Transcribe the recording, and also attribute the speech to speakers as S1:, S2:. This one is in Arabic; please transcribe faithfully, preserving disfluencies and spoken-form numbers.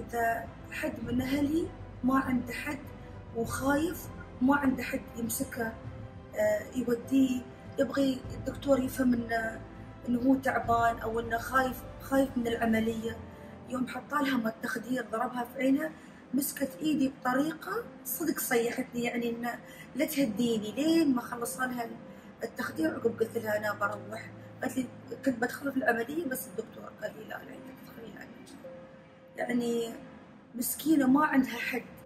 S1: إذا حد من أهلي ما عنده حد وخايف، ما عنده حد يمسكه يوديه، يبغي الدكتور يفهم إنه إنه هو تعبان أو إنه خايف خايف من العملية، يوم حطالها ما التخدير ضربها في عينها، مسكت إيدي بطريقة صدق صيحتني، يعني إنه لا تهديني لين ما خلصنا لها التخدير. عقب قلت لها أنا بروح، قالت لي كنت بدخل في العملية بس الدكتور قال لي لا لا تدخلين العملية. يعني مسكينة ما عندها حد.